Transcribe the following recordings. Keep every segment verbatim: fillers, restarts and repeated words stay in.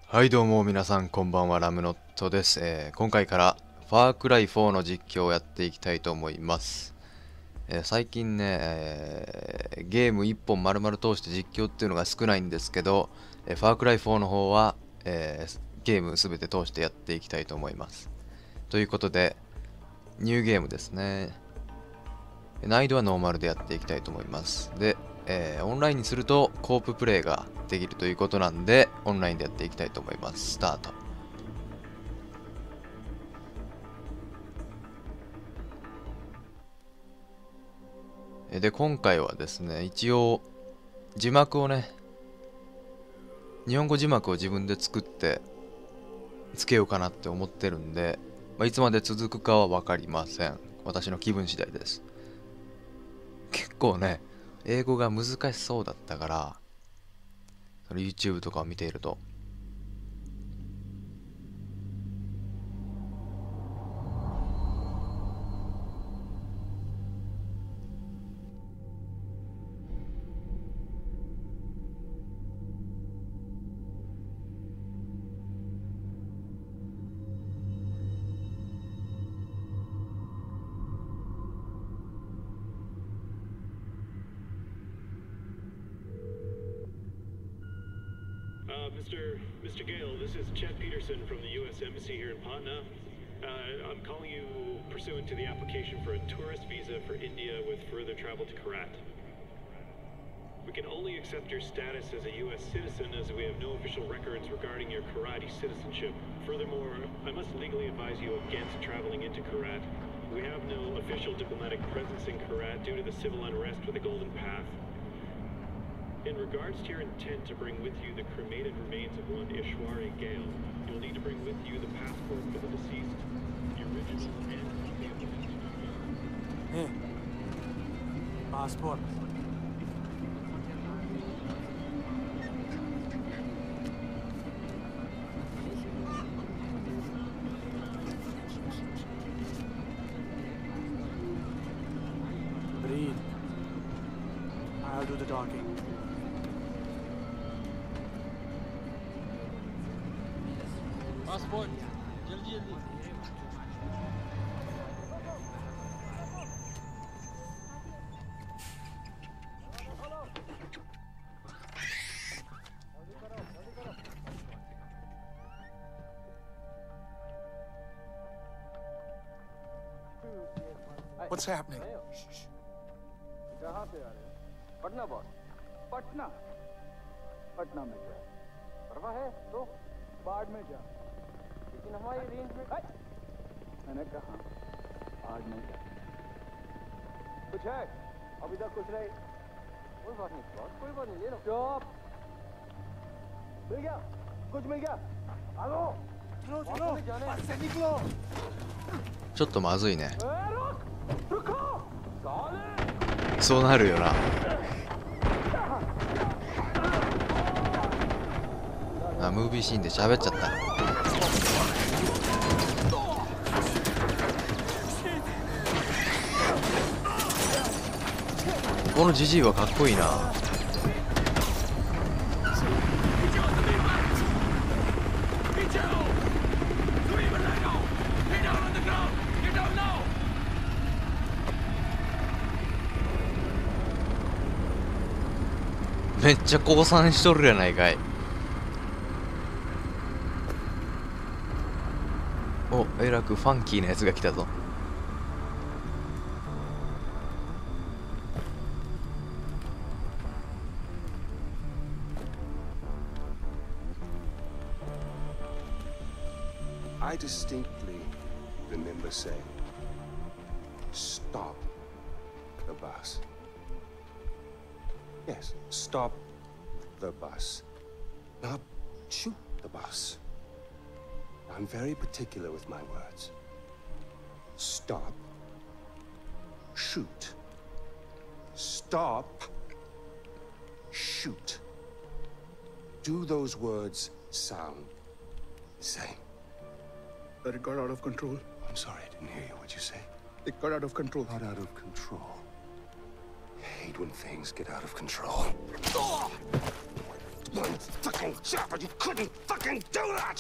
はいどうも皆さんこんばんは、ラムノットです、えー今回からファークライフォーの実況をやっていきたいと思います、えー最近ね、えーゲームいっぽん丸々通して実況っていうのが少ないんですけど、えーファークライフォーの方は、えーゲームすべて通してやっていきたいと思います。ということでニューゲームですね。難易度はノーマルでやっていきたいと思います。で、えーオンラインにするとコーププレイができるということなんで、オンラインでやっていきたいと思います。スタート。えで、今回はですね、一応字幕をね、日本語字幕を自分で作ってつけようかなって思ってるんで、まあ、いつまで続くかは分かりません。私の気分次第です。結構ね、英語が難しそうだったから、その YouTube とかを見ていると。 Uh, Mister Mister Gale, this is Chet Peterson from the U S Embassy here in Patna. Uh, I'm calling you pursuant to the application for a tourist visa for India with further travel to Karat. We can only accept your status as a U S citizen as we have no official records regarding your Karate citizenship. Furthermore, I must legally advise you against traveling into Karat. We have no official diplomatic presence in Karat due to the civil unrest with the Golden Path. In regards to your intent to bring with you the cremated remains of one Ishwari Gale, you'll need to bring with you the passport for the deceased, the original and copy of the Hey, passport. Breathe. I'll do the talking. Passport जल्दी जल्दी What's happening? कहाँ से आ रहे हो? पटना बॉस। पटना पटना में जा। परवाह है तो बाढ़ में जा। लेकिन हमारी रेंज में मैंने कहा बाढ़ में जा। कुछ है? अभी तक कुछ नहीं। कोई बात नहीं बॉस, कोई बात नहीं, ले लो। चुप। मिल गया? कुछ मिल गया? आलो। चलो चलो। बस से निकलो। ちょっとまずいね。 ए, रुक! रुको! साले! そうなるよな。あ、ムービーシーンで喋っちゃった。このジジイはかっこいいな。めっちゃ降参しとるやないかい。お、えらくファンキーなやつが来たぞ。 I distinctly remember saying, stop the bus. Yes, stop the bus. Not shoot the bus. I'm very particular with my words. Stop. Shoot. Stop. Shoot. Do those words sound the same? That it got out of control. I'm sorry, I didn't hear you. What'd you say? It got out of control. Got out of control. Hate when things get out of control. one fucking job, or you couldn't fucking do that!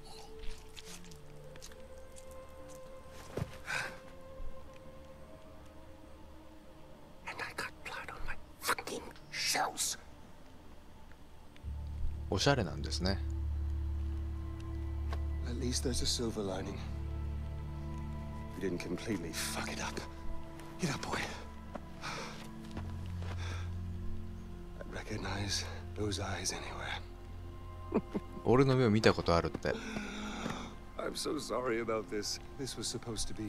And I got blood on my fucking shells. おしゃれなんですね。 At least there's a silver lining. We didn't completely fuck it up. Get up, boy. I recognize those eyes anywhere. 俺の目を見たことあるって。 I'm so sorry about this. This was supposed to be...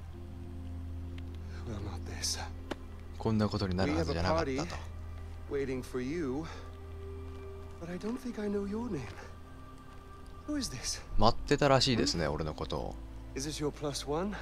Well, not this. こんなことになる We は have ず a じゃなかっ party たと。 waiting for you. But I don't think I know your name. Who is this? 待ってたらしいですね、俺のことを。 Is this your plus one?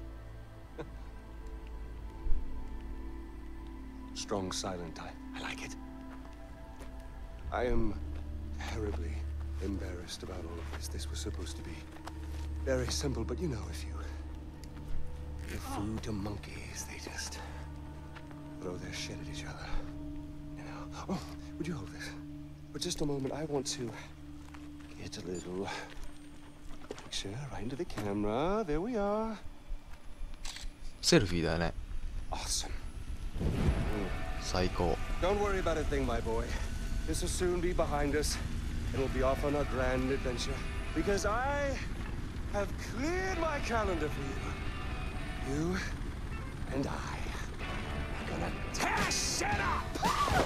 Strong silent type. I like it. I am terribly embarrassed about all of this. This was supposed to be very simple, but you know, if you give food to monkeys, they just throw their shit at each other. You know. Oh, would you hold this? For just a moment, I want to get a little picture right into the camera. There we are. セルフィーだね。 Awesome. 最高。 Don't worry about a thing, my boy. This will soon be behind us, and we'll be off on a grand adventure. Because I have cleared my calendar for you. You and I are gonna tear shit up!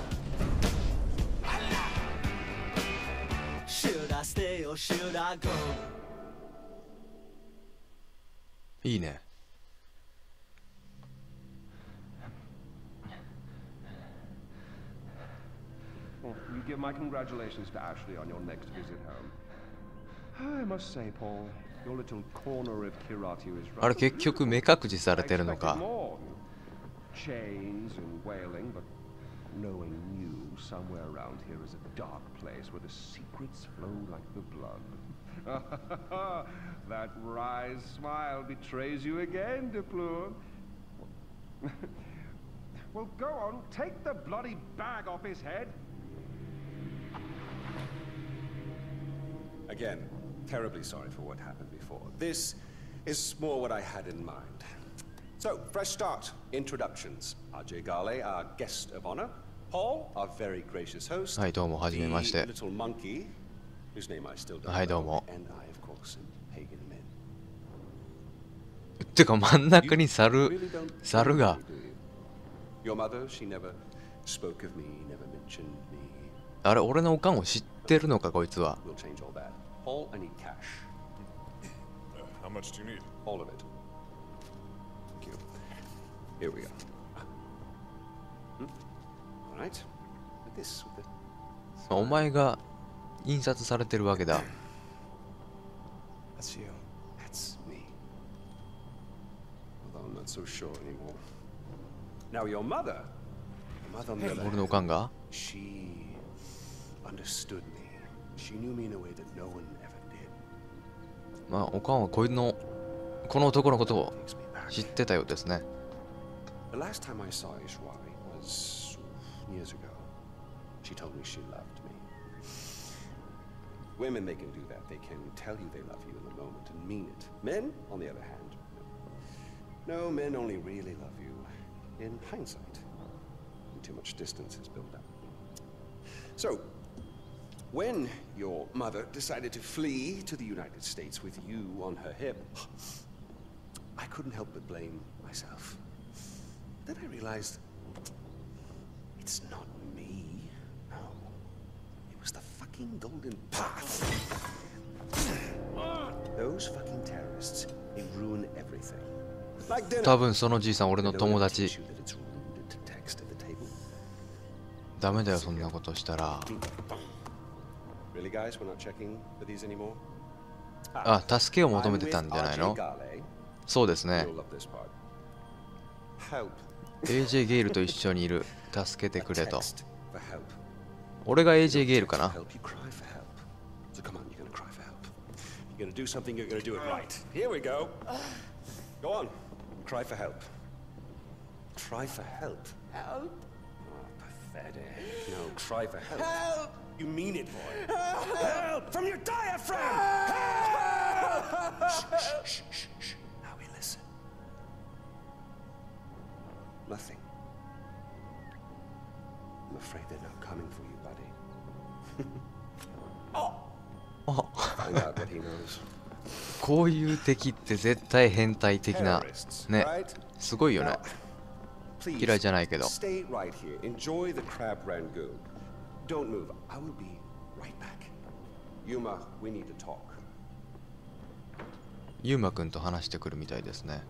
Should I stay or should I go? いいね。 Well, you give my congratulations to Ashley on your next visit home. I must say, Paul, your little corner of Kiratu is あれ rather 結局目隠しされてるの I expected か。 more. Chains and wailing, but knowing you, somewhere around here is a dark place where the secrets flow like the blood. That wry smile betrays you again, Deploon. Well, go on, take the bloody bag off his head. Again, terribly sorry for what happened before. This is more what I had in mind. So, fresh start. Introductions. R J Gale, our guest of honor. Paul, our very gracious host. はい、どうも、はじめまして The little monkey, whose name I still don't はい、どう know. も。 And I, of course, am Pagan Min. てか真ん中に You 猿 really don't 猿 know が me, do you? Your mother, she never spoke of me, never mentioned me. あれ俺のおかんを知ってるのかこいつは。 We'll change all that. Paul, I need cash. Uh, how much do you need? All of it. Thank you. Here we go. Hmm? All right. With this, with the... お前が印刷されてるわけだ。 That's you. That's me. Although I'm not so sure anymore. Now your mother, your mother, on the other 俺のおかんが she understood me. She knew me in a way that no one ever did. まあおかんはこいのこの男のことを Takes me back. 知ってたようですね。 The last time I saw Ishwari was years ago. She told me she loved me. Women, they can do that. They can tell you they love you in the moment and mean it. Men, on the other hand, no, men only really love you in hindsight. And too much distance is built up. So, when your mother decided to flee to the United States with you on her hip, I couldn't help but blame myself. Then I realized it's not me. No. It was the fucking Golden Path. Those fucking terrorists, they ruin everything. Like dinner. 多分そのじいさん俺 They の don't 友 even 達。 teach you that it's rude to text at the table. ダメだよそんなことしたら。 Really, guys? We're not checking for these anymore? あ、助けを求めてたんじゃないの？ そうですね。 You'll love this part. Help. エージェー ゲイルと一緒にいる。助けて A くれと。 text for help. 俺が エージェー ゲイルかな。 Help, you cry for help. So come on, you're gonna cry for help. You're gonna do something, you're gonna do it right. Here we go. Go on. Cry for help. Cry for help. Help! Oh, pathetic. No, cry for help. Help! You mean it, boy. Help from your diaphragm. Help! Shh, shh, shh, shh, shh. Now we listen. Nothing. I'm afraid they're not coming for you, buddy. Oh. Find out what he knows. こういう敵って絶対変態的なね、すごいよね。嫌いじゃないけど。 Stay right here. Enjoy the crab rangoon. Don't move. I will be right back. Yuma, we need to talk. ユーマくんと話してくるみたいですね。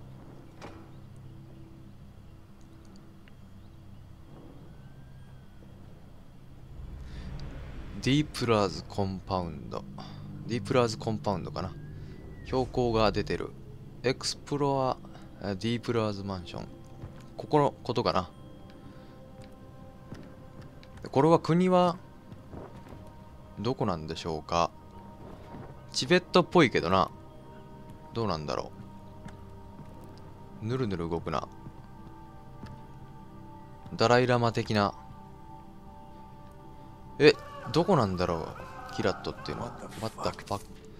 ディープラーズコンパウンド。ディープラーズコンパウンドかな。標高が出てる。エクスプロアディープラーズマンション。ここのことかな。これは国はどこなんでしょうか。チベットっぽいけどな。どうなんだろう。ぬるぬる動くな。ダライラマ的な。え、どこなんだろう。キラットっていうのは。What the fuck?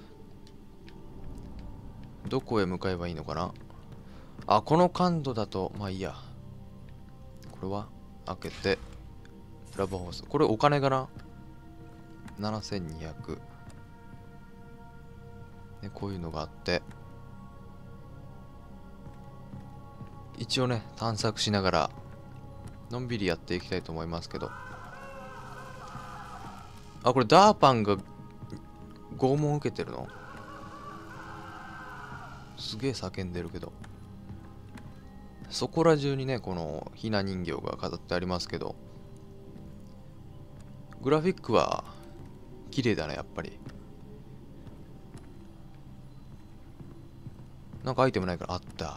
どこへ向かえばいいのかな。あ、この感度だと、まあいいや。これは開けて、ラブホース。これお金かな ?ななせんにひゃく。ね、こういうのがあって。一応ね、探索しながら、のんびりやっていきたいと思いますけど。あ、これダーパンが拷問受けてるの？すげえ叫んでるけど。そこら中にね、このひな人形が飾ってありますけど、グラフィックは綺麗だね、やっぱり。なんかアイテムないから、あった。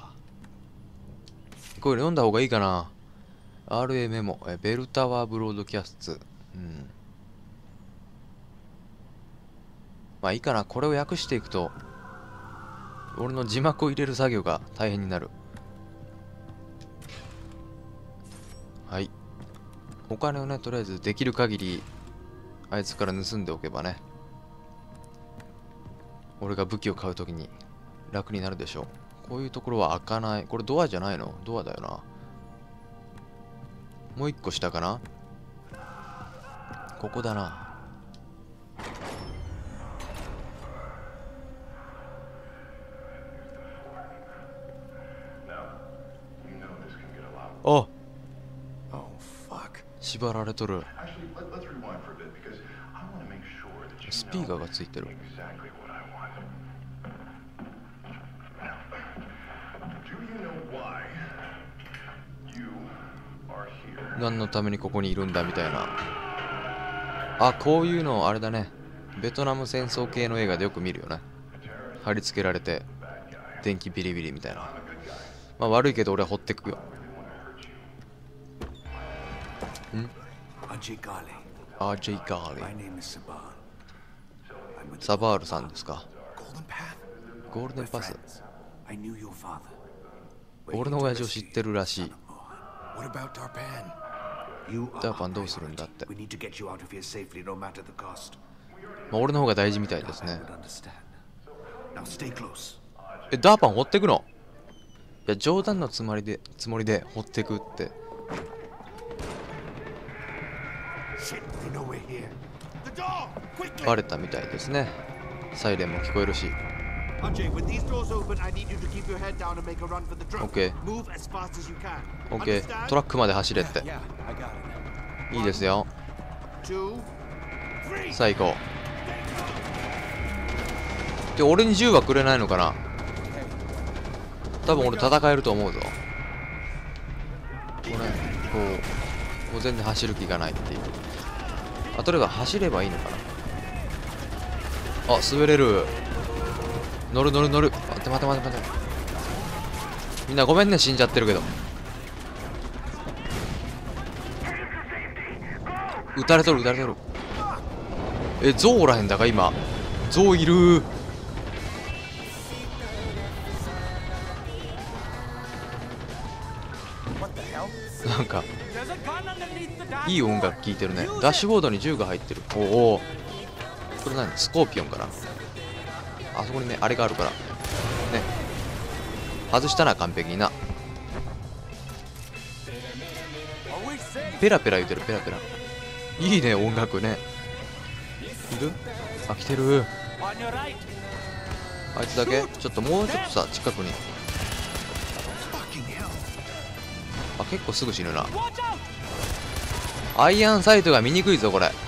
これ読んだ方がいいかな。アールエー メモ、えベルタワーブロードキャスト。うん。まあいいかな。これを訳していくと、俺の字幕を入れる作業が大変になる。はい。お金をね、とりあえずできる限り、あいつから盗んでおけばね。俺が武器を買うときに楽になるでしょう。こういうところは開かない。これドアじゃないの？ドアだよな。もう一個下かな？ここだな。あ、縛られとる。スピーカーがついてる。何のためにここにいるんだみたいな。あ、こういうのあれだね。ベトナム戦争系の映画でよく見るよね。貼り付けられて電気ビリビリみたいな。まあ悪いけど俺は掘ってくよ。ん？アージェイ・ガーリー。サバールさんですか。ゴールデンパス。俺の親父を知ってるらしい。ダーパンどうするんだって。まあ俺の方が大事みたいですね。え、ダーパン掘ってくの？いや、冗談のつもりで、つもりで掘ってくって。バレたみたいですね。サイレンも聞こえるし。オッケー。オッケー。トラックまで走れって。いいですよ。さあ行こう。で、俺に銃はくれないのかな。多分俺戦えると思うぞ。これ、こう、もう全然走る気がないっていう。あ、とりあえず走ればいいのかな。あ、滑れる。乗る乗る乗る。待って待って待って待って。みんなごめんね、死んじゃってるけど。撃たれとる撃たれとる。え、ゾウおらへんだか今。ゾウいる。なんかいい音楽聴いてるね。ダッシュボードに銃が入ってる。おお、これ何、スコーピオンかな。あそこにねあれがあるからね、外したな完璧にな。ペラペラ言うてる、ペラペラ。いいね音楽ね。いる？あ、来てる。あいつだけちょっともうちょっとさ近くに。あ、結構すぐ死ぬな。アイアンサイトが見にくいぞこれ。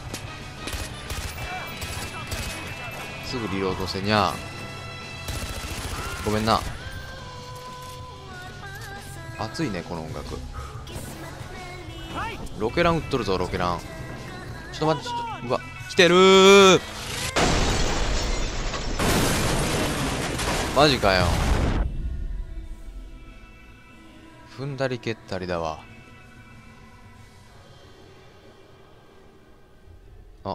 すぐリロードせにゃ。ごめんな。熱いねこの音楽。ロケラン撃っとるぞロケラン。ちょっと待って、ちょっと、うわ来てるー。マジかよ。踏んだり蹴ったりだわ。あ、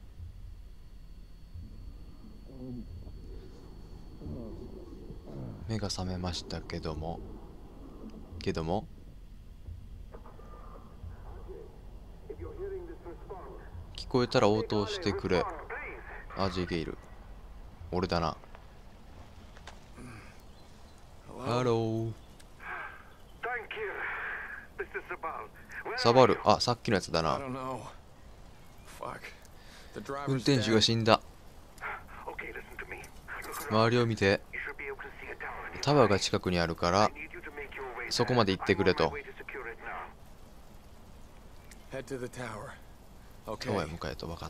目が覚めましたけどもけども聞こえたら応答してくれ。あ、ジェイケいる。俺だな。ハロー。サバル、あ、さっきのやつだな。運転手が死んだ。周りを見て。タワーが近くにあるからそこまで行ってくれと。タワーへ向かえと。分かった。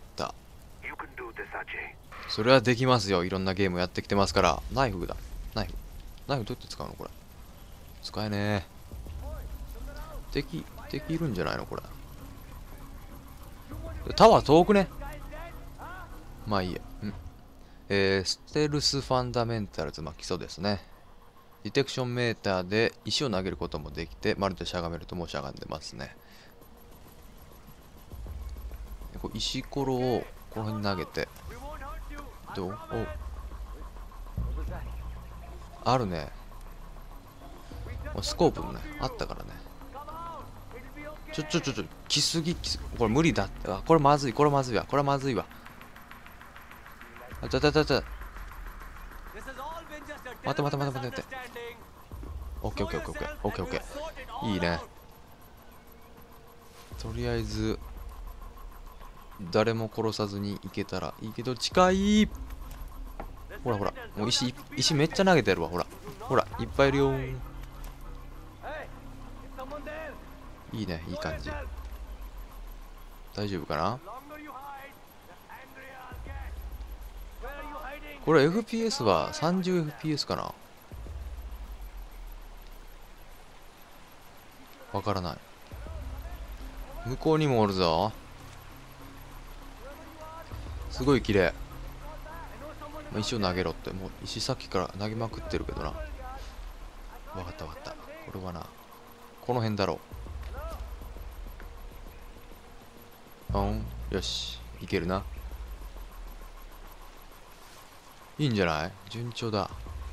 それはできますよ。いろんなゲームやってきてますから。ナイフだ。ナイフナイフどうやって使うのこれ。使えねえ。敵敵いるんじゃないのこれ。タワー遠くね。まあいいや。うん。えー、ステルスファンダメンタルズ、まあ基礎ですね。ディテクションメーターで石を投げることもできて、まるでしゃがめるともうしゃがんでますね。こう石ころをこの辺に投げて。どう？お、あるね。スコープもね、あったからね。ちょちょちょちょ、来すぎ、来すぎ。これ無理だって。あ、これまずい、これまずいわ。これまずいわ。あ、ちょちょちょちょ。待て待て待て待て待て。オッケーオッケーオッケーオッケーオッケーオッケー。いいね。とりあえず、誰も殺さずに行けたらいいけど、近い。ほらほら、もう石、石めっちゃ投げてるわ。ほら、ほら、いっぱいいるよ。いいね、いい感じ。大丈夫かな。これ エフピーエス は さんじゅうエフピーエス かな。わからない。向こうにもおるぞ。すごい綺麗。石を投げろって、もう石さっきから投げまくってるけどな。わかったわかった。これはな、この辺だろう。うん、よし、いけるな。いいんじゃない？順調だ。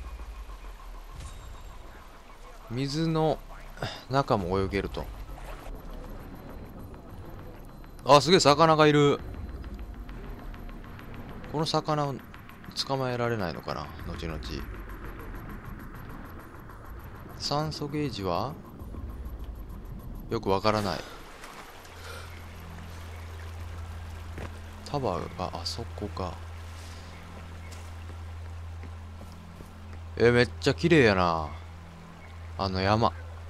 水の中も泳げると。あ、すげえ魚がいる。この魚を捕まえられないのかな、後々。酸素ゲージはよくわからない。タワーがあそこか。え、めっちゃ綺麗やな、あの山。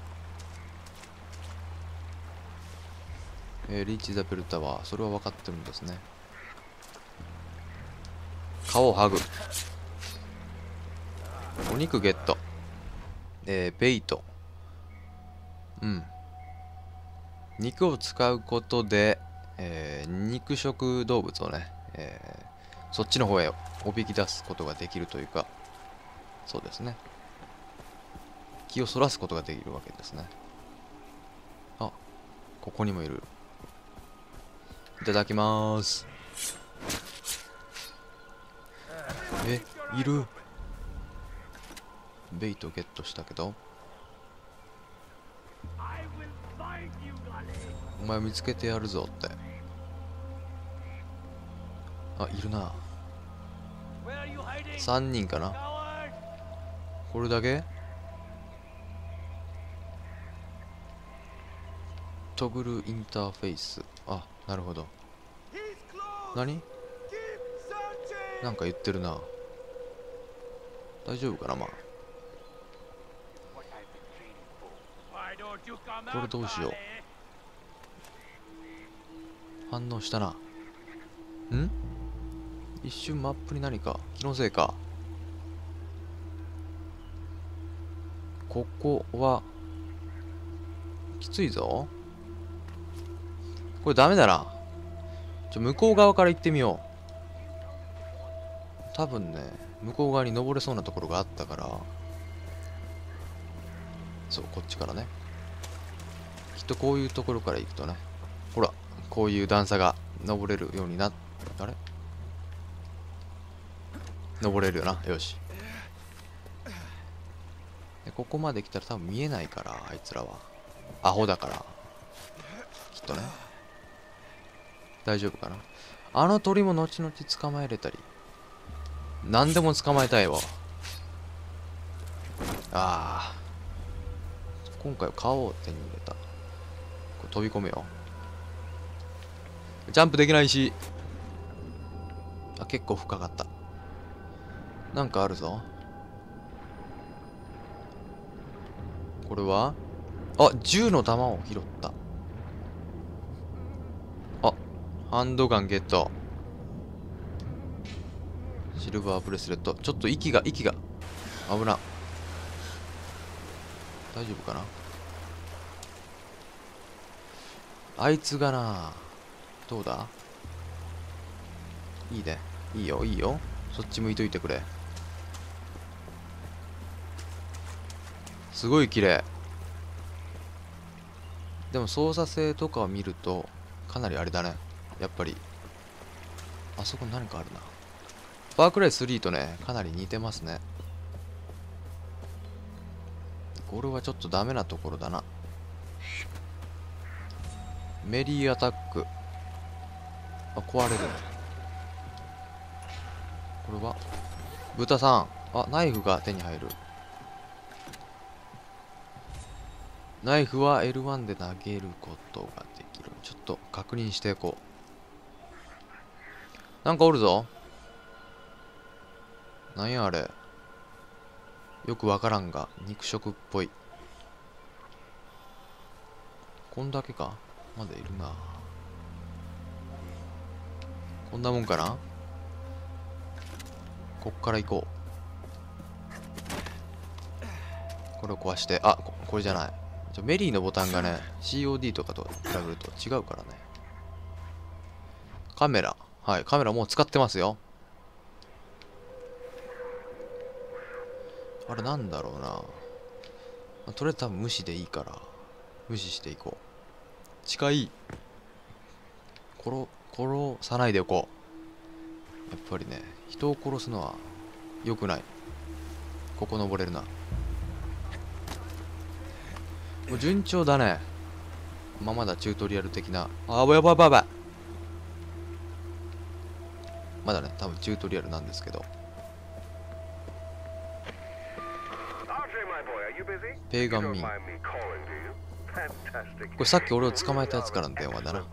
えー、リーチザベルタワー、それは分かってるんですね。皮を剥ぐ。お肉ゲット。えー、ベイト。うん。肉を使うことで、えー、肉食動物をね、えー、そっちの方へおびき出すことができるというか、そうですね。気をそらすことができるわけですね。あ、ここにもいる。いただきまーす。え、いる。ベイトゲットしたけど。 お前見つけてやるぞって。あ、いるな。さんにんかな。これだけ？トグルインターフェイス。あ、なるほど。何？なんか言ってるな。大丈夫かな。まあこれどうしよう。反応したな。ん？一瞬マップに何か気のせいか。ここはきついぞ。これダメだな。ちょ向こう側から行ってみよう。多分ね、向こう側に登れそうなところがあったから。そう、こっちからね。きっとこういうところから行くとね、ほら、こういう段差が登れるようになっ、あれ登れるよな。よし。でここまで来たら多分見えないから、あいつらはアホだから、きっとね。大丈夫かな。あの鳥も後々捕まえれたり、何でも捕まえたいわ。ああ、今回は顔を手に入れた。これ飛び込むよ。ジャンプできないし。あ、結構深かった。なんかあるぞ。これは、あ、銃の弾を拾った。あ、ハンドガンゲット。シルバーブレスレット。ちょっと息が息が危な。大丈夫かな。あいつがな、どうだ。いいね、いいよいいよ。そっち向いといてくれ。すごい綺麗。でも操作性とかを見るとかなりあれだね。やっぱりあそこに何かあるな。ファークライスリーとね、かなり似てますね。これはちょっとダメなところだな。メリーアタック。あ、壊れる。これは豚さん。あ、ナイフが手に入る。ナイフは エルワン で投げることができる。ちょっと確認していこう。なんかおるぞ。なんやあれ。よくわからんが肉食っぽい。こんだけか。まだいるな。こんなもんかな。こっから行こう。これを壊して。あ、こ、これじゃない。ちょメリーのボタンがね シーオーディー とかと比べると違うからね。カメラ、はい、カメラもう使ってますよ。あれなんだろうな、まあ、とりあえず多分無視でいいから無視していこう。近い。殺殺さないでおこう。やっぱりね、人を殺すのは良くない。ここ登れるな。もう順調だね。まあ、まだチュートリアル的な。あー、やばいやばいやばい。まだね、多分チュートリアルなんですけど。ペーガンミン。これさっき俺を捕まえたやつからの電話だな。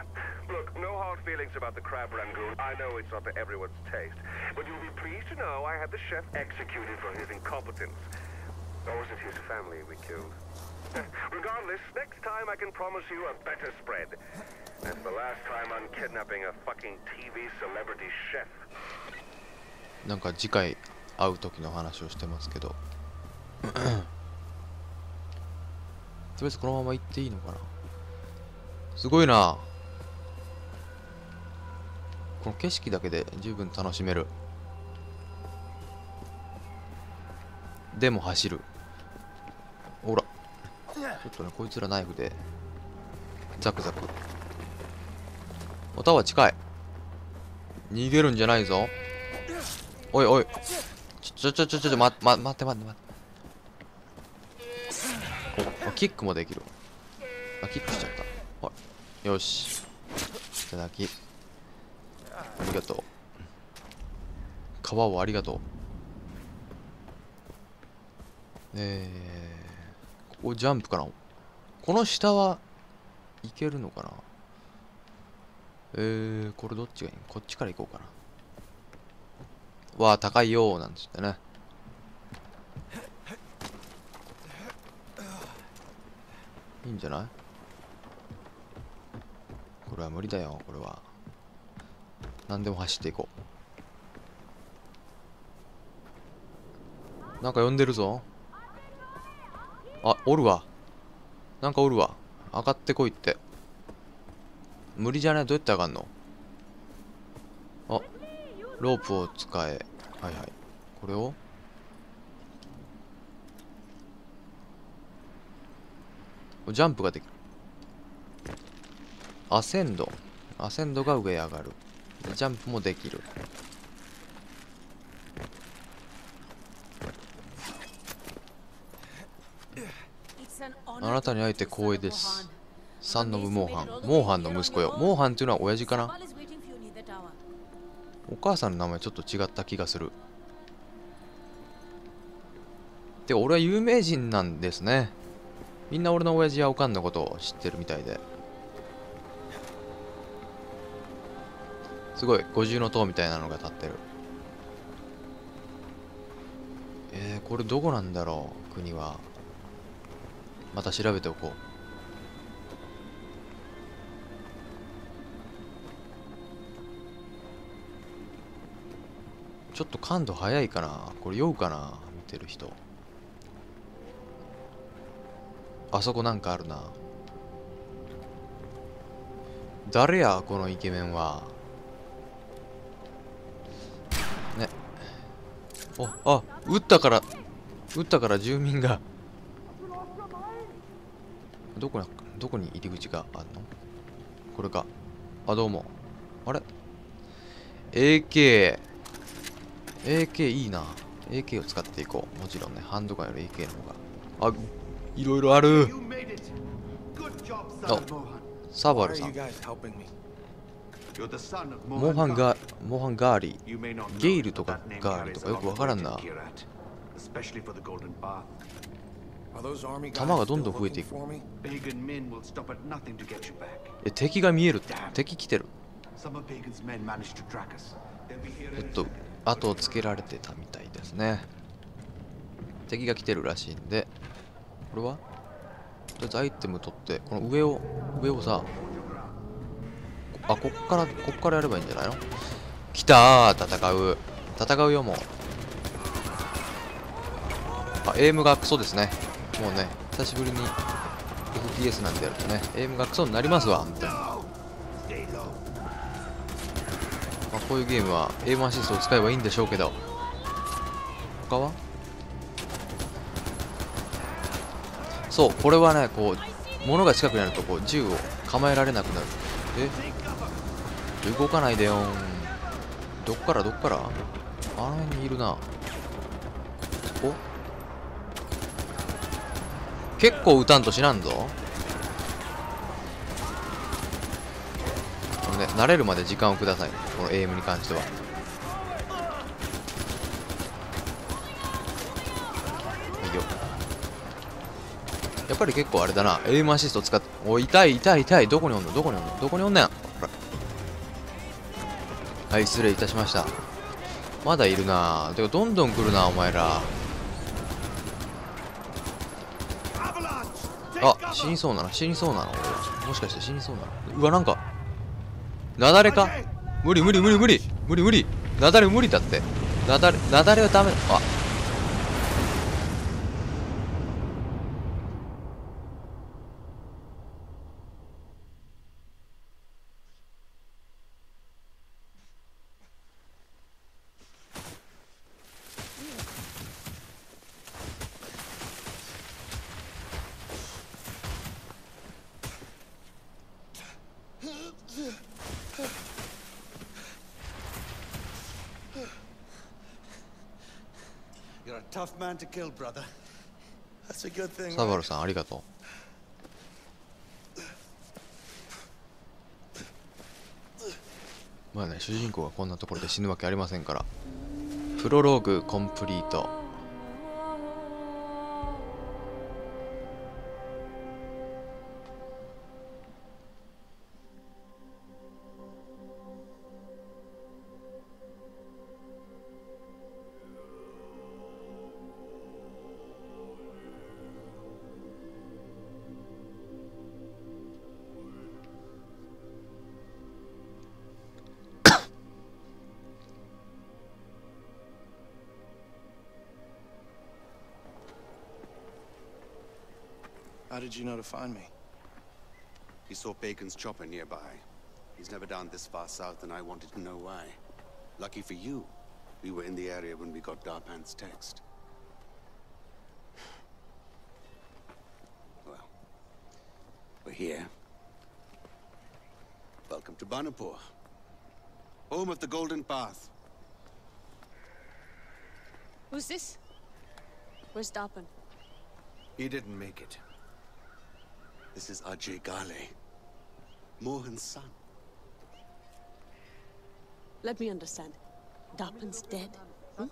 Regardless, next time I can promise you a better spread. That's the last time I'm kidnapping a fucking ティーブイ celebrity chef. なんか次回会う時の話をしてますけどとりあえずこのまま行っていいのかな。すごいな。この景色だけで十分楽しめる。でも走る。ほらちょっとね、こいつらナイフでザクザク。おタワー近い。逃げるんじゃないぞ。おいおい、ちょちょちょちょちょ、ま、ま、待って待って待って。お、キックもできる。あ、キックしちゃった。おい、 よし、いただき、ありがとう。皮をありがとう。えー、ここジャンプかな。この下はいけるのかな。えー、これどっちがいい？こっちから行こうかな。わあ、高いよーなんつってね。いいんじゃない？これは無理だよ、これは。何でも走っていこう。なんか呼んでるぞ。あ、おるわ。なんかおるわ。上がってこいって。無理じゃない？どうやって上がんの？あ、ロープを使え。はいはい。これをジャンプができる。アセンド。アセンドが上上がる。ジャンプもできる。あなたに会えて光栄です。サンノブ・モーハン。モーハンの息子よ。モーハンっていうのは親父かな。お母さんの名前ちょっと違った気がする。てか俺は有名人なんですね。みんな俺の親父やおかんのことを知ってるみたいで。すごい五重塔みたいなのが立ってる。えー、これどこなんだろう、国は。また調べておこう。ちょっと感度早いかな。これ酔うかな、見てる人。あそこなんかあるな。誰やこのイケメンは。ね。お、あ、撃ったから撃ったから住民が。どこにどこに入り口があるの？これか。あ、どうも。あれ エーケー エーケー いいな。 エーケー を使っていこう。もちろんね、ハンドガンより エーケー の方が。あ、いろいろある。あ、サバルさん。モーハンガモーハンガーリー。ゲイルとかガールとかよくわからんな。弾がどんどん増えていく。え、敵が見える。敵来てる。えっと後をつけられてたみたいですね。敵が来てるらしいんで、これはとりあえずアイテム取って、この上を上をさ、あ、こっからこっからやればいいんじゃないの。来たー、戦う戦うよ。もうあ、エイムがクソですね。もうね、久しぶりに エフピーエス なんてやるとね、エイムがクソになりますわ、本当に。まあ、こういうゲームはエイムアシストを使えばいいんでしょうけど、他はそう、これはね、こう物が近くになるとこう銃を構えられなくなる。え、動かないでよーん。どっからどっから、あの辺にいるな。お、結構撃たんと死なんぞ。このね、慣れるまで時間をください。このエイムに関しては。はいよ。やっぱり結構あれだな。エイムアシスト使って。おい、痛い痛い痛い。どこにおんのどこにおんのどこにおんねん。ほら。はい、失礼いたしました。まだいるな。てかどんどん来るな、お前ら。あ、死にそうなの死にそうなの俺。もしかして死にそうなの。うわ、なんか雪崩か。無理無理無理無理無理無理。雪崩無理だって。雪崩雪崩はダメ。あ、サバルさんありがとう。 まあね、主人公がこんなところで死ぬわけありませんから。プロローグコンプリート。 How did you know to find me? He saw Bacon's chopper nearby. He's never down this far south, and I wanted to know why. Lucky for you, we were in the area when we got Darpan's text. Well, we're here. Welcome to Banapur, home of the Golden Path. Who's this? Where's Darpan? He didn't make it. This is Ajay Gale, Mohan's son. Let me understand. Darpan's dead. Hmm?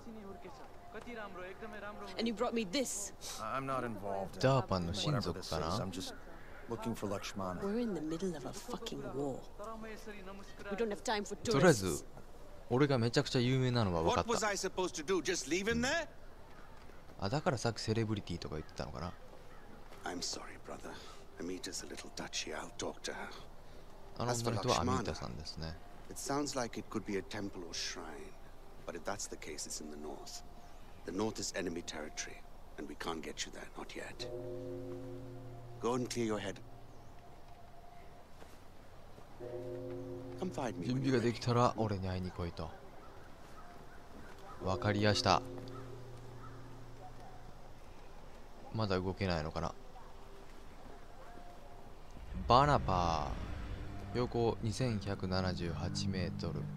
And you brought me this. I'm not involved in Darpanの親 whatever 族 this か is. な。 I'm just looking for Lakshmana. We're in the middle of a fucking war. We don't have time for とりあえ tourists. ず俺がめちゃくちゃ有名なのは分かっ What was た。 I supposed to do? Just leave him there? あ、だからさっきセレブリティとか言ってたのかな。 I'm sorry, brother. Amita's a little touchy. I'll talk to her. あの As 女 for の人はアミー Lakshmana, タさんですね。 it sounds like it could be a temple or shrine. But if that's the case, it's in the north. The north is enemy territory, and we can't get you there, not yet. Go and clear your head. Come find me 準 when 備 you're がで ready. きたら俺に会いに来いと。わかりやした。まだ動けないのかな。バナパー標高にせんひゃくななじゅうはちメートル。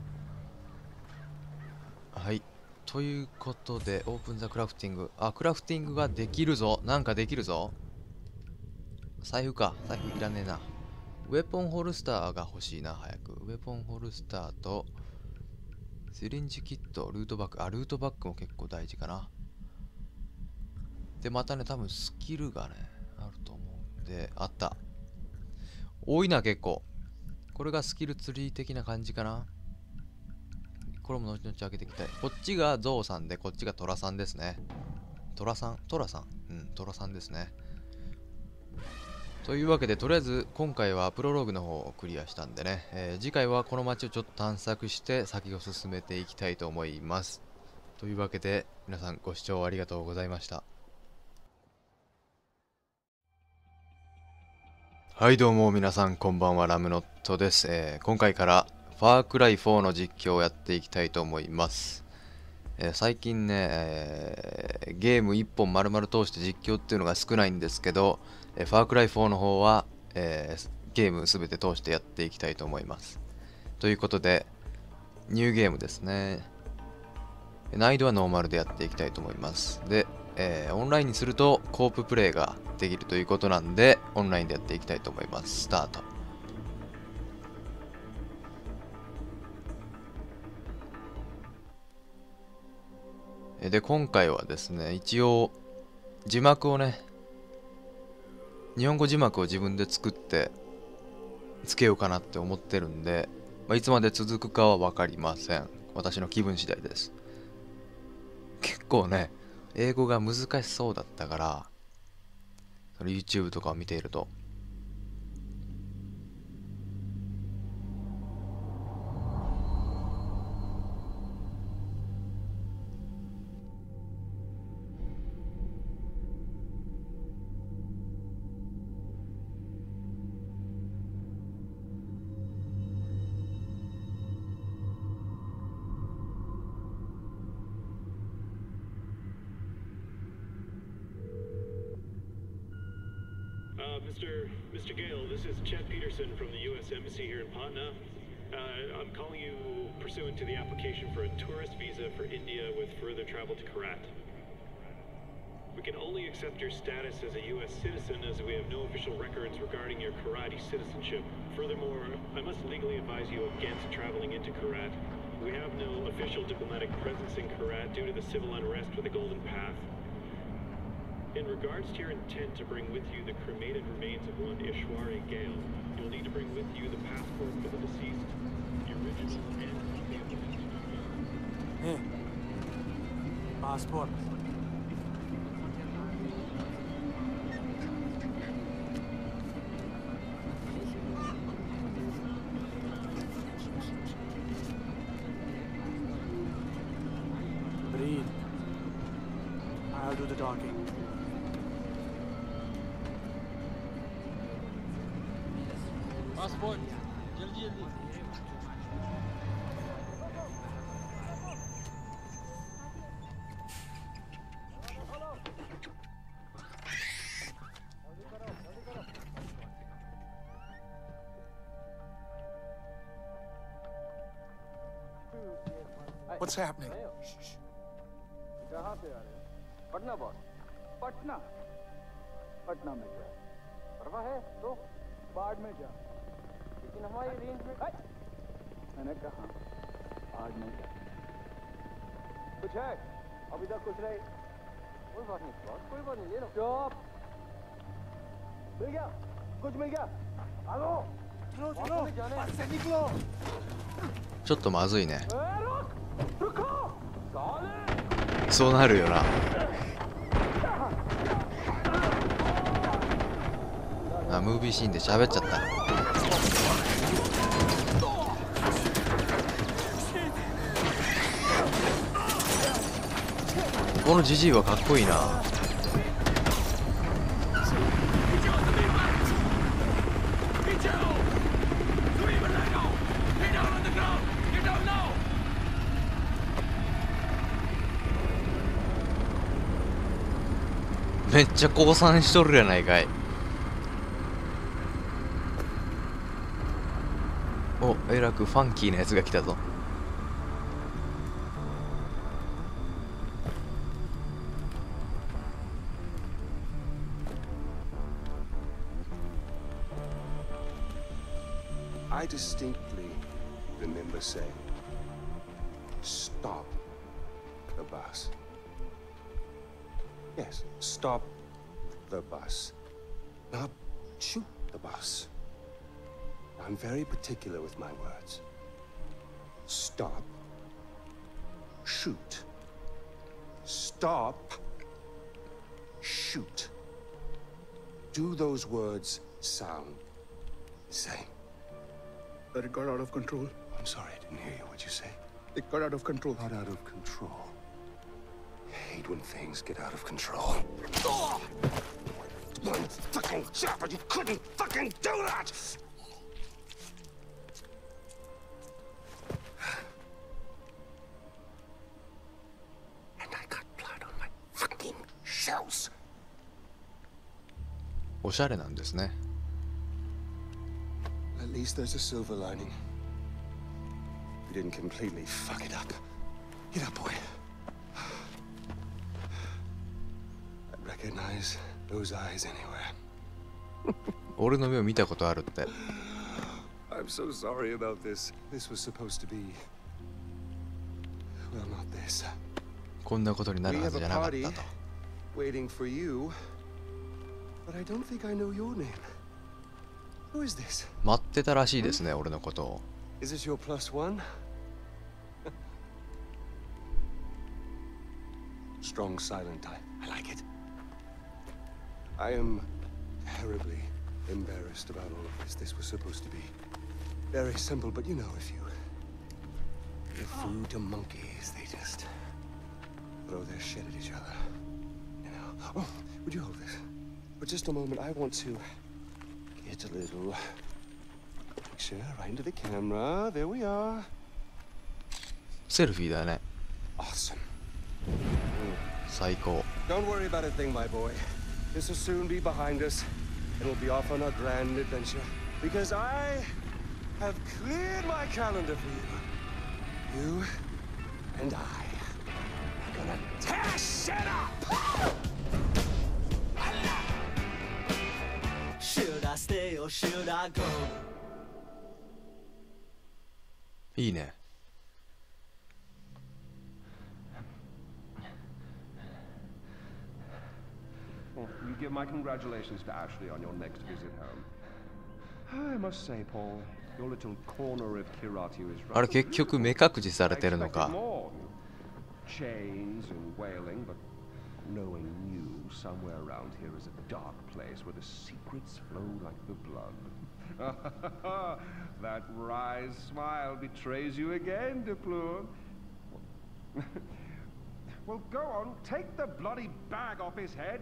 はい、ということでオープンザクラフティング。あ、クラフティングができるぞ。なんかできるぞ。財布か。財布いらねえな。ウェポンホルスターが欲しいな、早く。ウェポンホルスターとシリンジキット、ルートバッグ。あ、ルートバッグも結構大事かな。で、またね、多分スキルがね、あると思うんで、あった。多いな、結構。これがスキルツリー的な感じかな。これも後々開けていきたい。こっちがゾウさんで、こっちがトラさんですね。トラさんトラさんうん、トラさんですね。というわけで、とりあえず今回はプロローグの方をクリアしたんでね、えー、次回はこの街をちょっと探索して先を進めていきたいと思います。というわけで、皆さんご視聴ありがとうございました。はいどうも皆さんこんばんは、ラムノットです。えー、今回からファークライフォーの実況をやっていきたいと思います。えー、最近ね、えー、ゲームいっぽん丸々通して実況っていうのが少ないんですけど、えー、ファークライフォーの方は、えー、ゲームすべて通してやっていきたいと思います。ということで、ニューゲームですね。難易度はノーマルでやっていきたいと思います。で、えー、オンラインにするとコーププレイができるということなんで、オンラインでやっていきたいと思います。スタート。で、今回はですね、一応字幕をね、日本語字幕を自分で作ってつけようかなって思ってるんで、まあ、いつまで続くかは分かりません。私の気分次第です。結構ね、英語が難しそうだったから、その YouTube とかを見ていると。 Uh, Mister Mister Gale, this is Chet Peterson from the U S Embassy here in Patna. Uh, I'm calling you pursuant to the application for a tourist visa for India with further travel to Karat. We can only accept your status as a U S citizen as we have no official records regarding your Karate citizenship. Furthermore, I must legally advise you against traveling into Karat. We have no official diplomatic presence in Karat due to the civil unrest with the Golden Path. In regards to your intent to bring with you the cremated remains of one Ishwari Gale, you'll need to bring with you the passport for the deceased, the original and Hey, passport. Breathe. I'll do the talking. Passport. जल्दी जल्दी. What's happening? कहाँ पे आ रहे हो? पटना बॉस. पटना. पटना में जा. परवाह है तो बाढ़ में जा. लेकिन हमारी रेंज में मैंने कहा बाढ़ में जा. कुछ है? अभी तक कुछ नहीं. कोई बात नहीं बॉस. कोई बात नहीं. ले लो. चुप. मिल गया. कुछ मिल गया. आलो. चलो चलो. बस से निकलो. ちょっとまずいね。そうなるよな。あ、ムービーシーンで喋っちゃった。このジジイはかっこいいな。めっちゃ降参しとるやないかい。お、えらくファンキーなやつが来たぞ。 I distinctly remember saying, "Stop the bus." Yes, stop the bus. Not shoot the bus. I'm very particular with my words. Stop. Shoot. Stop. Shoot. Do those words sound the same? That it got out of control. I'm sorry, I didn't hear you. What'd you say? It got out of control. Got out of control. I hate when things get out of control. One fucking job, but you couldn't fucking do that! And I got blood on my fucking shoes. おしゃれなんですね。 At least there's a silver lining. We didn't completely fuck it up. Get up, boy. I recognize those eyes anywhere. 俺の目を見たことあるって。 I'm so sorry about this. This was supposed to be... Well, not this. こんなことになるはずじゃなかったと。 Waiting for you. But I don't think I know your name. Who is this? 待ってたらしいですね、俺のことを。 Is this your plus one? Strong silent type. I like it. I am terribly embarrassed about all of this. This was supposed to be very simple, but you know, if you give food to monkeys, they just throw their shit at each other. You know. Oh, would you hold this? For just a moment, I want to get a little picture right into the camera. There we are. セルフィーだね。 Awesome. 最高。 Don't worry about a thing, my boy. This will soon be behind us, and we'll be off on our grand adventure. Because I have cleared my calendar for you. You and I are gonna tear shit up! or should I go? いいね。 Well, you give my congratulations to Ashley on your next visit home. I must say, Paul, your little corner of Kiratu is あれ結局目隠しされてるのか。 Chains and wailing, but knowing you somewhere around here is a dark place where the secrets flow like the blood. That wry smile betrays you again, Duploon. Well, go on, take the bloody bag off his head.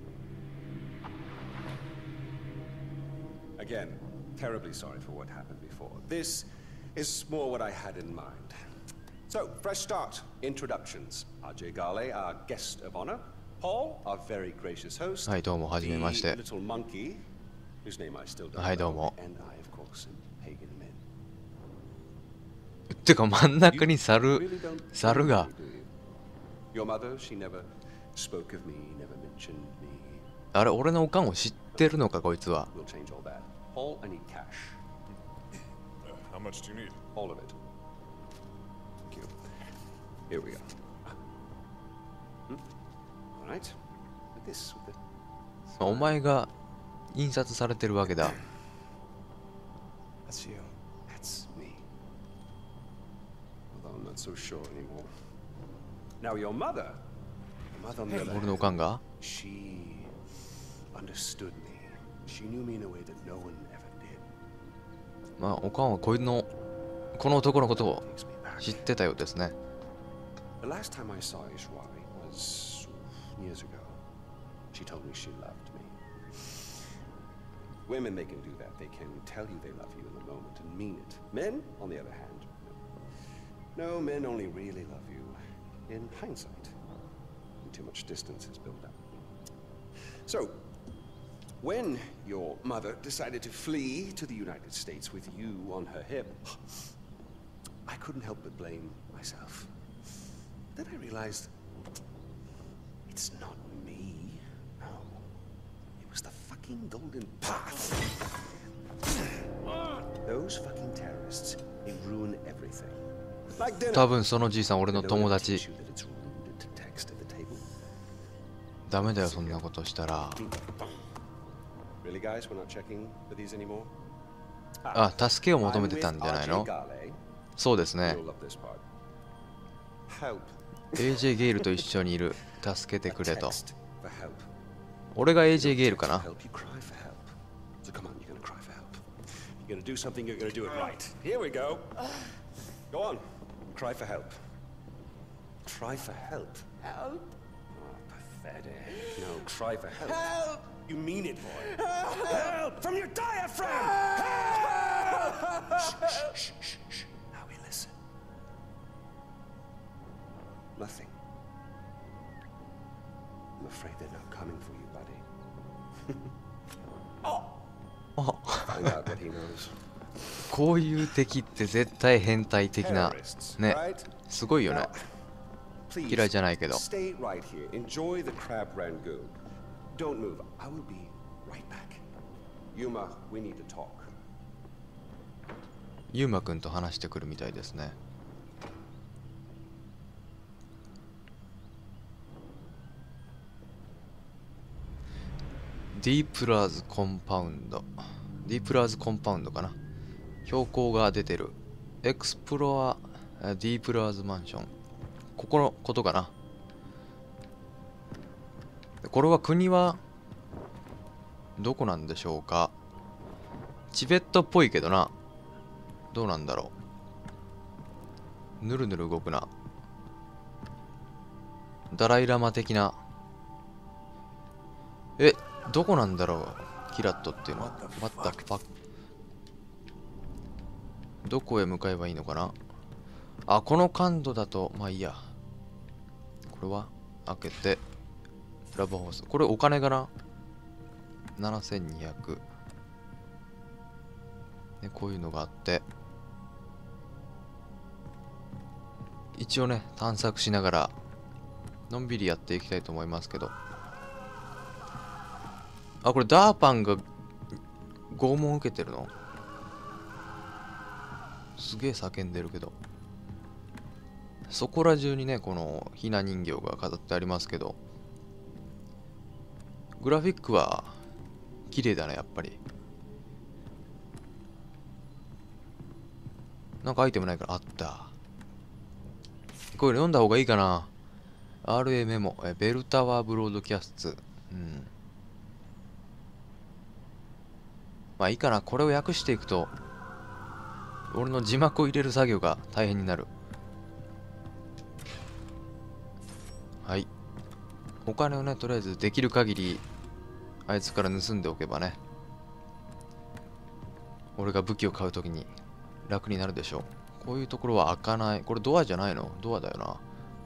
Again, terribly sorry for what happened before. This is more what I had in mind. So, fresh start. Introductions. Ajay Gale, our guest of honor. Paul, our very gracious host. はい、どうも、はじめまして。 The little monkey, whose name I still don't know. はい、どうも。 And I, of course, am Pagan Min. てか、真ん中に猿、猿が。 Your mother, she never spoke of me, never mentioned me. あれ、俺のおかんを知ってるのか、こいつは。 We'll change all that. Paul, I need cash. Uh, how much do you need? All of it. Thank you. Here we are. Hmm? All right. With this, with the... お前が印刷されてるわけだ。 That's you. That's me. Although I'm not so sure anymore. Now your mother. Your mother on the other 俺のおかんが She understood me. She knew me in a way that no one ever did. まあ、おかんはこのこの男のことを知ってたようですね。 The last time I saw Ishwari was years ago. She told me she loved me. Women, they can do that. They can tell you they love you in the moment and mean it. Men, on the other hand, no, men only really love you in hindsight. And too much distance is built up. So, when your mother decided to flee to the United States with you on her hip, I couldn't help but blame myself. Then I realized it's not me. No. It was the fucking Golden Path. Those fucking terrorists, they ruin everything. Like dinner. 多分そのじいさん俺の友達。ダメだよそんなことしたら。 Really, guys, we're not checking for these anymore. あ、助けを求めてたんじゃないの？そうですね。 エージェー ゲイルと一緒にいる。助けてくれと。俺が エージェー ゲイルかな？ So come on, you're gonna cry for help. You're gonna do something, you're gonna do it right. Here we go. Go on. Cry for help. Cry for help. Help! Oh, pathetic. No, cry for help. Help! You mean it, boy. Help! Help! From your diaphragm! Help! Shh, shh, shh, shh, shh. Now we listen. Nothing. I'm afraid they're not coming for you, buddy. Oh! Find out what he knows. こういう敵って絶対変態的なね。すごいよね。嫌いじゃないけど。 Stay right here. Enjoy the crab rangoon. Don't move. I will be right back. Yuma, we need to talk. ユーマくんと話してくるみたいですね。ディープラーズコンパウンド。ディープラーズコンパウンドかな。標高が出てる。エクスプロアディープラーズマンション。ここのことかな。これは国はどこなんでしょうか。チベットっぽいけどな。どうなんだろう。ぬるぬる動くな。ダライラマ的な。え、どこなんだろう。キラットっていうのは。What the fuck? どこへ向かえばいいのかな。あ、この感度だと、まあいいや。これは開けて、ラブホース。これお金かな ?ななせんにひゃく。で、こういうのがあって、一応ね、探索しながら、のんびりやっていきたいと思いますけど。あ、これダーパンが拷問受けてるの？すげえ叫んでるけど。そこら中にね、このひな人形が飾ってありますけど、グラフィックは綺麗だね、やっぱり。なんかアイテムないから、あった。これ読んだ方がいいかな。アールエー メモ、えベルタワーブロードキャスト。うん。まあいいかな。これを訳していくと、俺の字幕を入れる作業が大変になる。はい。お金をね、とりあえずできる限り、あいつから盗んでおけばね。俺が武器を買うときに楽になるでしょう。こういうところは開かない。これドアじゃないの？ドアだよな。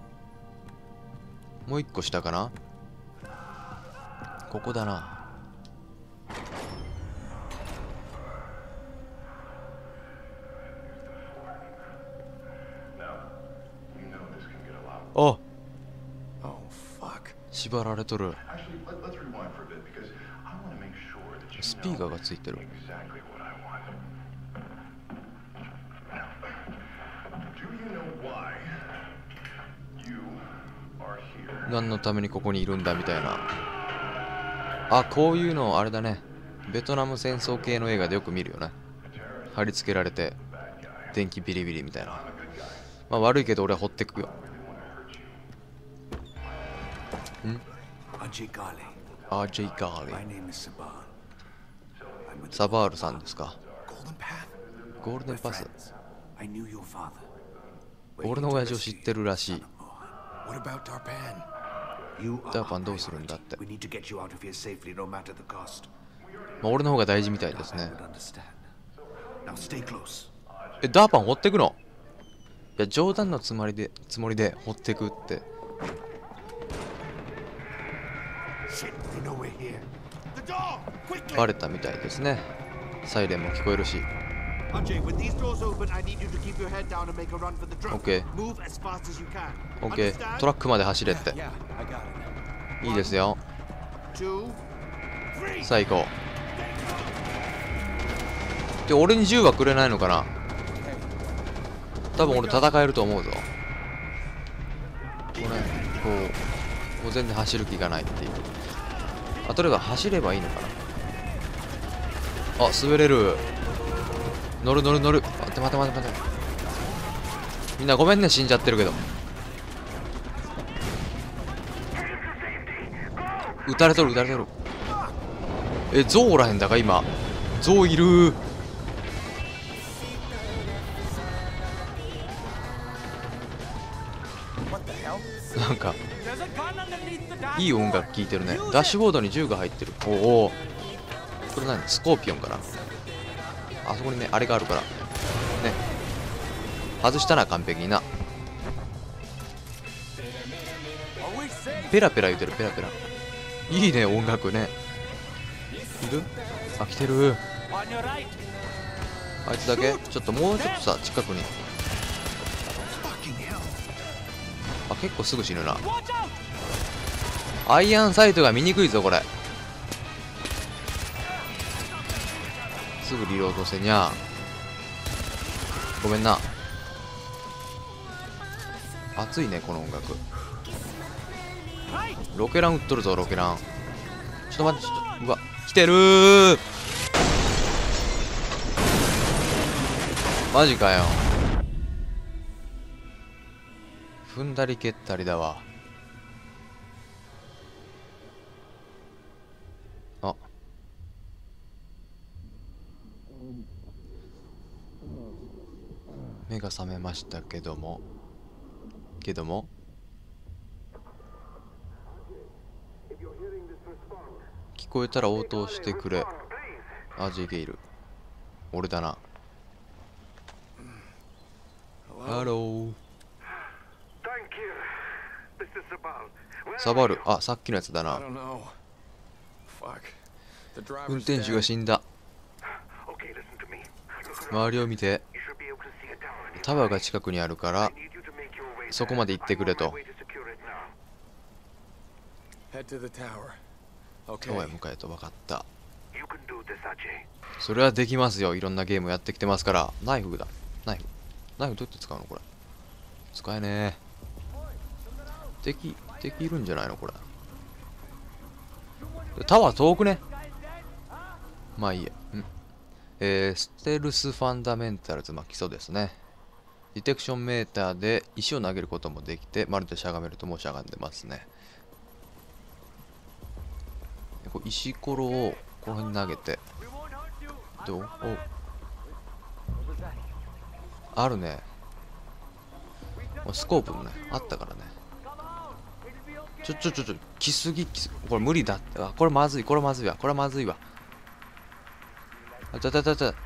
もう一個下かな？ここだな。あ、縛られとる。スピーカーがついてる。何のためにここにいるんだみたいな。あ、こういうのあれだね。ベトナム戦争系の映画でよく見るよね。貼り付けられて電気ビリビリみたいな。まあ悪いけど俺は掘ってくよ。ん？アージェガーレ。サバールさんですか。ゴールデンパス。俺の親父を知ってるらしい。ダーパンどうするんだって。まあ俺の方が大事みたいですね。え、ダーパン掘ってくの？いや、冗談のつもりで、つもりで掘ってくって。バレたみたいですね。サイレンも聞こえるし。オッケー。オッケー。トラックまで走れって。いいですよ。さあ行こう。で、俺に銃はくれないのかな？多分俺戦えると思うぞ。これ、こう、もう全然走る気がないっていう。あ、とりあえず走ればいいのかな。あ、滑れる。乗る乗る乗る。待って待って待って待って。みんなごめんね、死んじゃってるけど。撃たれとる撃たれとる。え、ゾウおらへんだか今。ゾウいる。なんかいい音楽聴いてるね。ダッシュボードに銃が入ってる。おお、これ何？スコーピオンかな。あそこにね、あれがあるからね。外したな、完璧にな。ペラペラ言うてる、ペラペラ。いいね、音楽ね。いる？あ、来てる。あいつだけ？ちょっともうちょっとさ、近くに。あ、結構すぐ死ぬな。アイアンサイトが見にくいぞ、これ。すぐリロードせにゃ。ごめんな。熱いね、この音楽。ロケラン撃っとるぞ、ロケラン。ちょっと待って、ちょっと、うわ、来てるー。マジかよ。踏んだり蹴ったりだわ。あ、目が覚めましたけどもけども聞こえたら応答してくれ。アージェゲイル、俺だな。ハロー。サバル、あ、さっきのやつだな。運転手が死んだ。周りを見て。タワーが近くにあるからそこまで行ってくれと。タワーへ向かえと分かった。 それはできますよ。いろんなゲームやってきてますから。ナイフだ。ナイフ。ナイフどうやって使うのこれ。使えねえ。敵、敵いるんじゃないのこれ。タワー遠くね。まあいいや。んえー、ステルスファンダメンタルズ、まあ基礎ですね。ディテクションメーターで石を投げることもできて、まるでしゃがめるともうしゃがんでますね。こう石ころをこの辺に投げて。どう？おあるね。スコープもね、あったからね。ちょちょちょちょ、来すぎ、来すぎ。これ無理だって。あ、これまずい、これまずいわ。これまずいわ。あたたたた。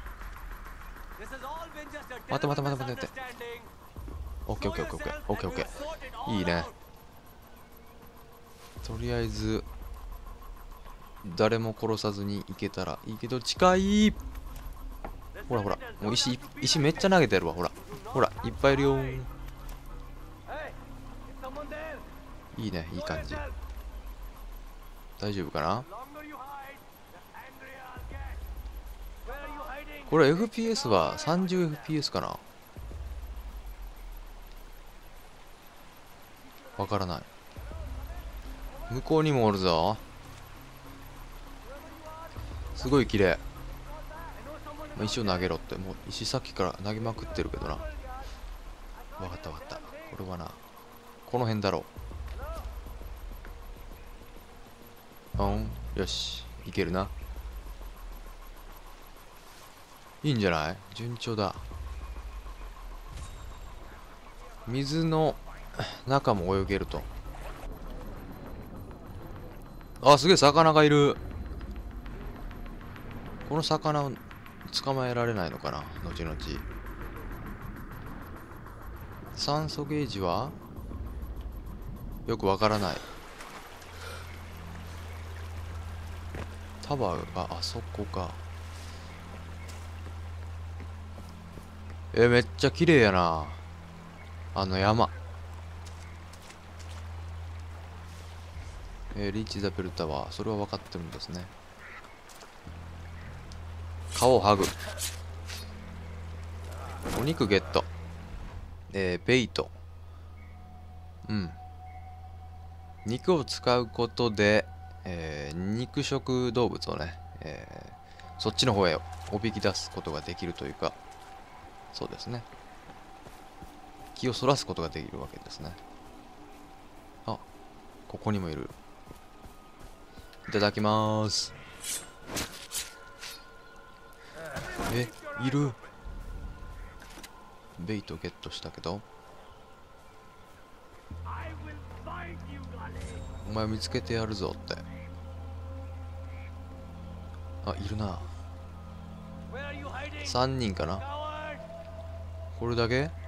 待て待て待て待て待て。オッケーオッケーオッケーオッケーオッケーオッケー。いいね。とりあえず、誰も殺さずに行けたらいいけど、近い。ほらほら、もう石、石めっちゃ投げてるわ。ほら、ほら、いっぱいいるよ。いいね、いい感じ。大丈夫かな。これ エフピーエス は さんじゅうエフピーエス かな。わからない。向こうにもおるぞ。すごい綺麗。石を投げろって。もう石さっきから投げまくってるけどな。わかったわかった。これはな、この辺だろう。うん、よし、いけるな。いいんじゃない？順調だ。水の中も泳げると。あ、すげえ魚がいる。この魚を捕まえられないのかな、後々。酸素ゲージはよくわからない。タワーがあそこか。えー、めっちゃ綺麗やな、あの山。えー、リーチザベルタワー、それは分かってるんですね。皮を剥ぐ。お肉ゲット。えー、ベイト。うん。肉を使うことで、えー、肉食動物をね、えー、そっちの方へおびき出すことができるというか、そうですね。気をそらすことができるわけですね。あ、ここにもいる。いただきまーす。え、いる。ベイトゲットしたけど、お前見つけてやるぞって。あ、いるな。さんにんかな。これだけ。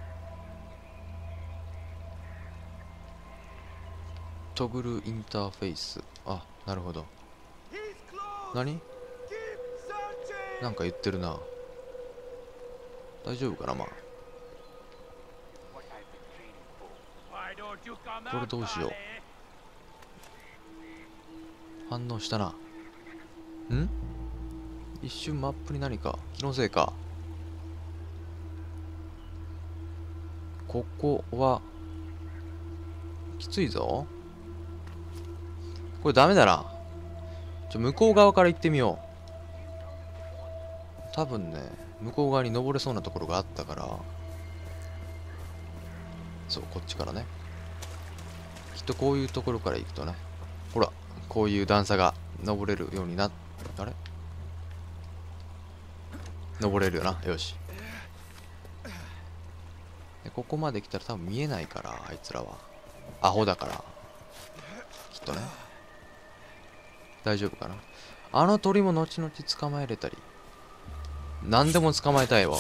トグルインターフェイス。あ、なるほど。何？なんか言ってるな。大丈夫かな。まあこれどうしよう。反応したな。ん？一瞬マップに何か気のせいか。ここはきついぞ。これダメだな。ちょ、向こう側から行ってみよう。多分ね、向こう側に登れそうなところがあったから。そう、こっちからね。きっとこういうところから行くとね、ほら、こういう段差が登れるようになっ、あれ？登れるよな。よし。でここまで来たら多分見えないから、あいつらはアホだから、きっとね。大丈夫かな。あの鳥も後々捕まえれたり、何でも捕まえたいわ。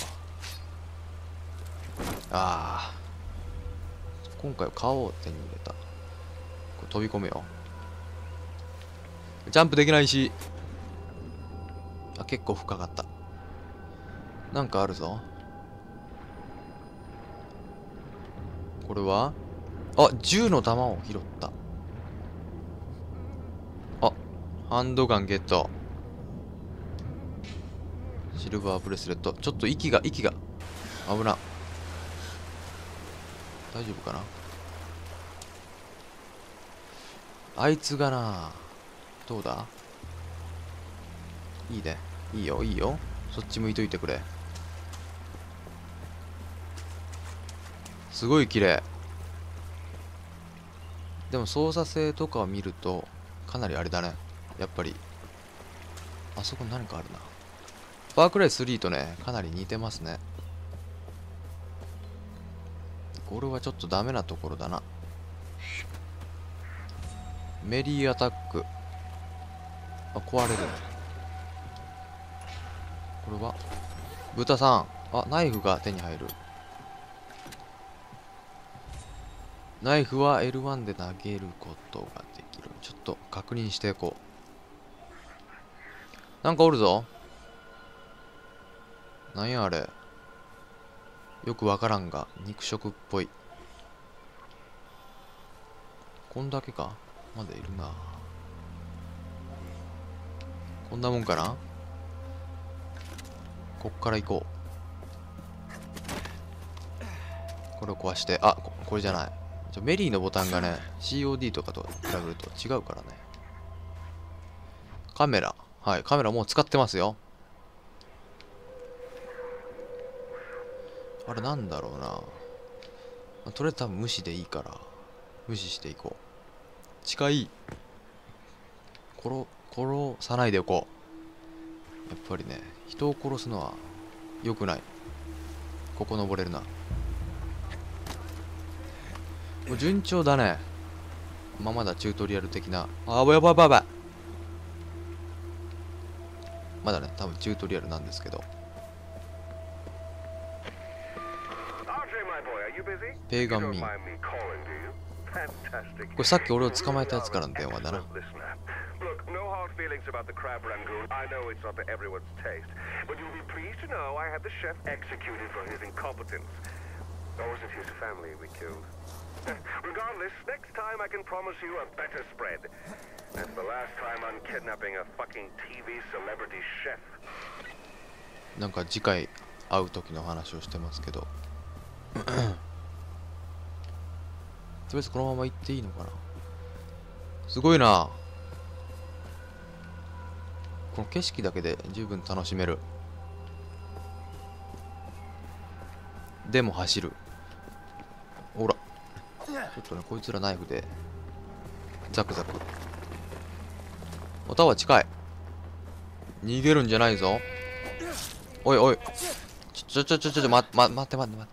ああ、今回は皮を手に入れた。これ飛び込むよ。ジャンプできないし。あ、結構深かった。なんかあるぞ。これは、あ、銃の弾を拾った。あ、ハンドガンゲット。 シルバーブレスレット。ちょっと息が息が危な。大丈夫かな。あいつがな、どうだ。いいね、いいよいいよ、そっち向いといてくれ。すごい綺麗。でも操作性とかを見るとかなりあれだね、やっぱり。あそこに何かあるな。ファークライスリーとねかなり似てますね。これはちょっとダメなところだな。メリーアタック。あ、壊れる。これは豚さん。あ、ナイフが手に入る。ナイフは エルワン で投げることができる。ちょっと確認していこう。なんかおるぞ。なんやあれ。よくわからんが肉食っぽい。こんだけか。まだいるな。こんなもんかな。こっから行こう。これを壊して。あ、こ、これじゃない。ちょメリーのボタンがね シーオーディー とかと比べると違うからね。カメラ、はい、カメラもう使ってますよ。あれなんだろうな、まあ、とりあえず多分無視でいいから無視していこう。近い。殺殺さないでおこう。やっぱりね、人を殺すのは良くない。ここ登れるな。もう順調だね。まあ、まだチュートリアル的な。あ、やばいやばいやばいやばい。まだね、多分チュートリアルなんですけど。ペーガンミー。これさっき俺を捕まえたやつからの電話だな。 Regardless, next time I can promise you a better spread. That's the last time I'm kidnapping a fucking ティーブイ celebrity chef. なんか次回会う時の話をしてますけどとりあえずこのまま行っていいのかな。すごいな。この景色だけで十分楽しめる。でも走る。ほらちょっとね、こいつらナイフでザクザク。おタワー近い。逃げるんじゃないぞ。おいおい、ちょちょちょちょちょ、ま、ま、待って待って待って。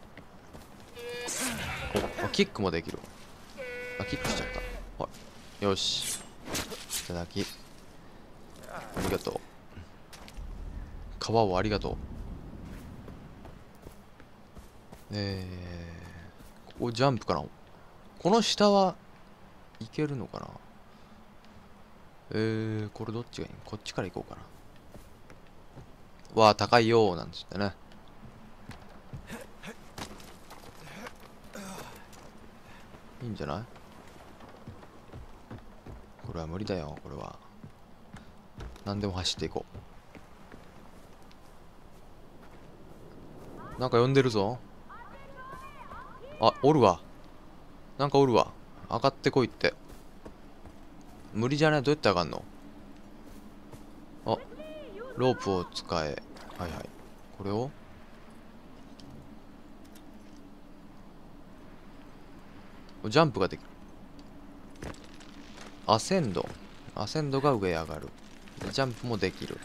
お、キックもできる。あ、キックしちゃった。はい、よし、いただきありがとう。皮をありがとう。えー、ここジャンプかな。この下はいけるのかな。えー、これどっちがいい？こっちから行こうかな。わあ、高いよーなんつってね。いいんじゃない？これは無理だよ、これは。何でも走っていこう。なんか呼んでるぞ。あ、おるわ。なんかおるわ。上がってこいって。無理じゃない？どうやって上がんの？あ、ロープを使え。はいはい。これをジャンプができる。アセンド。アセンドが上へ上がる。ジャンプもできる。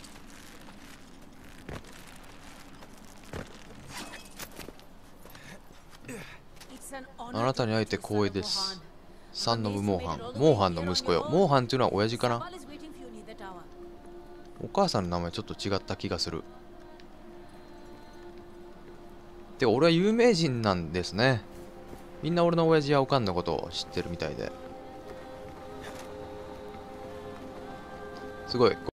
あなたに会えて光栄です。サンノブ・モーハン。モーハンの息子よ。モーハンっていうのは親父かな。お母さんの名前ちょっと違った気がする。てか俺は有名人なんですね。みんな俺の親父やおかんのことを知ってるみたいで。すごい。